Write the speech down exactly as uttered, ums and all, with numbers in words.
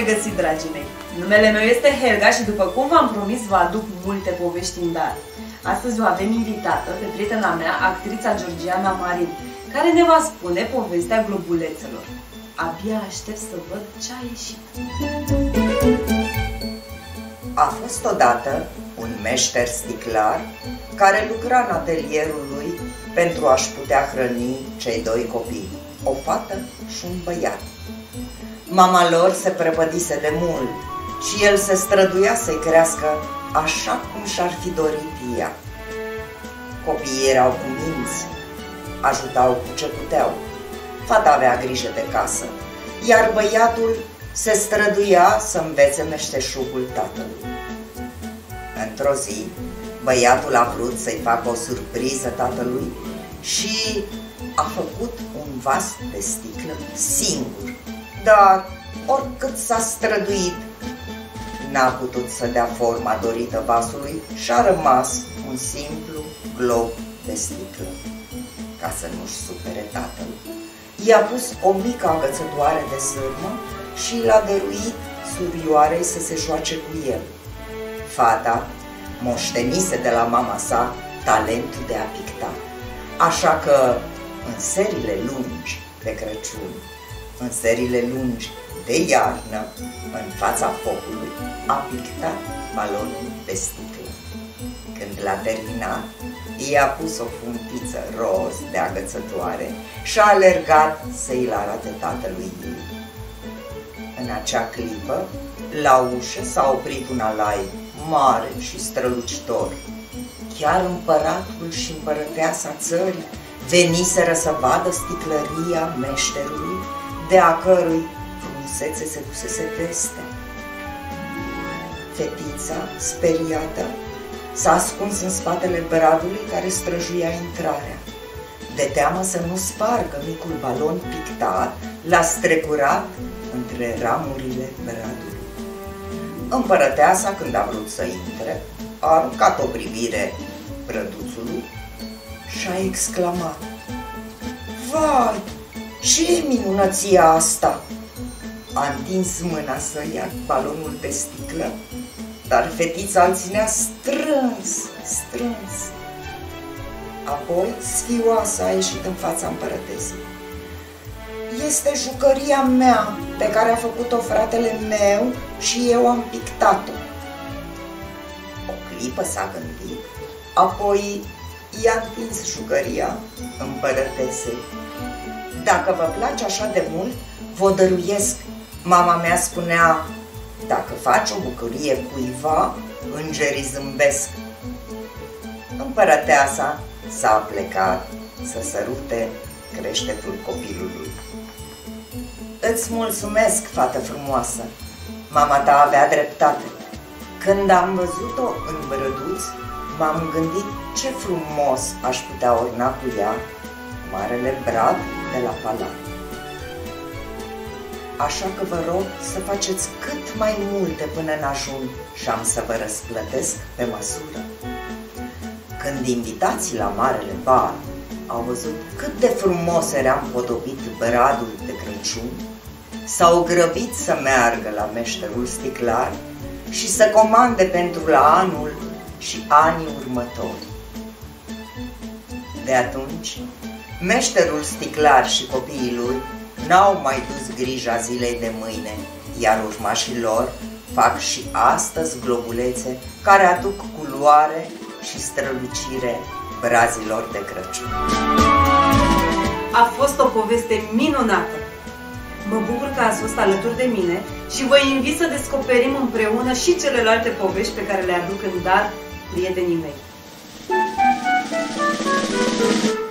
regăsit, dragii mei! Numele meu este Helga și după cum v-am promis, vă aduc multe povești în dar. Astăzi o avem invitată pe prietena mea, actrița Georgiana Marin, care ne va spune povestea globulețelor. Abia aștept să văd ce a ieșit. A fost odată un meșter sticlar care lucra în atelierul lui pentru a-și putea hrăni cei doi copii, o fată și un băiat. Mama lor se prăpădise de mult și el se străduia să-i crească așa cum și-ar fi dorit ea. Copiii erau cuminți, ajutau cu ce puteau. Fata avea grijă de casă, iar băiatul se străduia să învețe meșteșugul tatălui. Într-o zi, băiatul a vrut să-i facă o surpriză tatălui și a făcut un vas de sticlă singur, dar oricât s-a străduit, n-a putut să dea forma dorită vasului și a rămas un simplu glob de sticlă. Ca să nu-și supere tatăl, i-a pus o mică agățătoare de sârmă și l-a dăruit surioarei să se joace cu el. Fata moștenise de la mama sa talentul de a picta, așa că în serile lungi de Crăciun, în serile lungi de iarnă, în fața focului, a pictat balonul de sticlă. Când l-a terminat, i-a pus o funtiță roz de agățătoare și a alergat să îi arate tatălui ei. În acea clipă, la ușă s-a oprit un alai mare și strălucitor. Chiar împăratul și împărăteasa țării veniseră să vadă sticlăria meșterului, de a cărui frumusețe se dusese peste. Fetița, speriată, s-a ascuns în spatele bradului care străjuia intrarea. De teamă să nu spargă micul balon pictat, l-a strecurat între ramurile bradului. Împărăteasa, când a vrut să intre, a aruncat o privire brăduțului și a exclamat: "Vai, ce minunăția asta!" A întins mâna să ia balonul de sticlă, dar fetița îl ținea strâns, strâns. Apoi, sfioasă a ieșit în fața împărătesei. "Este jucăria mea, pe care a făcut-o fratele meu și eu am pictat-o." O clipă s-a gândit, apoi i-a întins jucăria împărătesei. "Dacă vă place așa de mult, vă dăruiesc. Mama mea spunea, dacă faci o bucurie cuiva, îngerii zâmbesc." Împărăteasa s-a plecat să sărute creștetul copilului. "Îți mulțumesc, fată frumoasă, mama ta avea dreptate. Când am văzut-o în brăduț, m-am gândit ce frumos aș putea orna cu ea marele brad de la palat. Așa că vă rog să faceți cât mai multe până în ajun și am să vă răsplătesc pe măsură." Când invitații la marele bal au văzut cât de frumos era împodobit bradul de Crăciun, s-au grăbit să meargă la meșterul sticlar și să comande pentru la anul și anii următori. De atunci, meșterul sticlar și copiii lui n-au mai dus grija zilei de mâine, iar urmașii lor fac și astăzi globulețe care aduc culoare și strălucire brazilor de Crăciun. A fost o poveste minunată! Mă bucur că ați fost alături de mine și vă invit să descoperim împreună și celelalte povești pe care le aduc în dar prietenii mei.